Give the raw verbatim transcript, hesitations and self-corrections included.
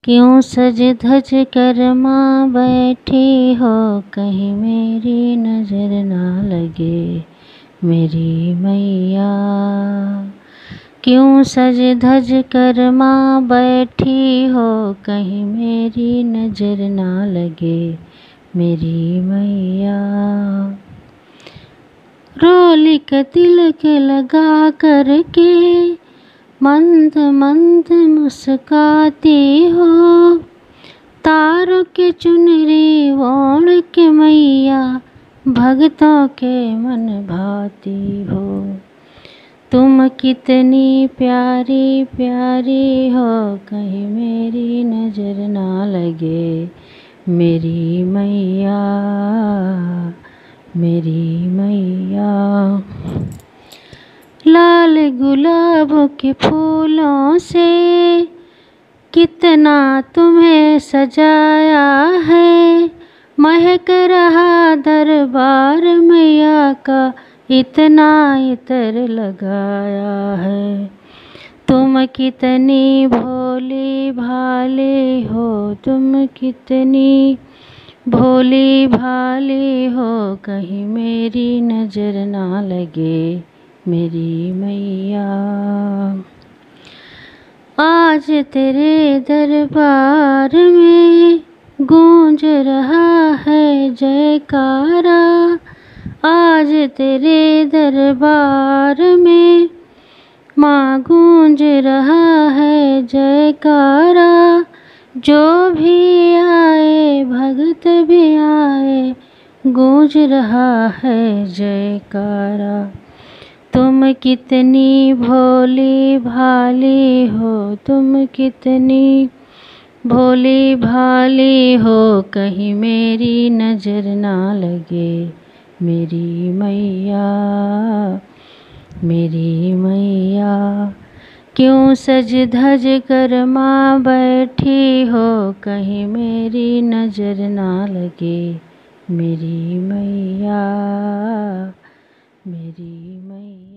क्यों सज धज कर माँ बैठी हो, कहीं मेरी नज़र ना लगे मेरी मैया। क्यों सज धज कर माँ बैठी हो, कहीं मेरी नज़र ना लगे मेरी मैया। रोली का तिलक लगा करके मंद मंद मुस्काती हो, तारों के चुनरी ओढ़ के मैया भक्तों के मन भाती हो। तुम कितनी प्यारी प्यारी हो, कहीं मेरी नज़र ना लगे मेरी मैया मेरी मैया। लाल गुलाब के फूलों से कितना तुम्हें सजाया है, महक रहा दरबार मैया का इतना इतर लगाया है। तुम कितनी भोली भाली हो, तुम कितनी भोली भाली हो, कहीं मेरी नज़र ना लगे मेरी मैया। आज तेरे दरबार में गूंज रहा है जयकारा, आज तेरे दरबार में माँ गूंज रहा है जयकारा। जो भी आए भगत भी आए, गूंज रहा है जयकारा। तुम कितनी भोली भाली हो, तुम कितनी भोली भाली हो, कहीं मेरी नज़र ना लगे मेरी मैया मेरी मैया। क्यों सज धज कर माँ बैठी हो, कहीं मेरी नज़र ना लगे मेरी मैया मेरी मैया।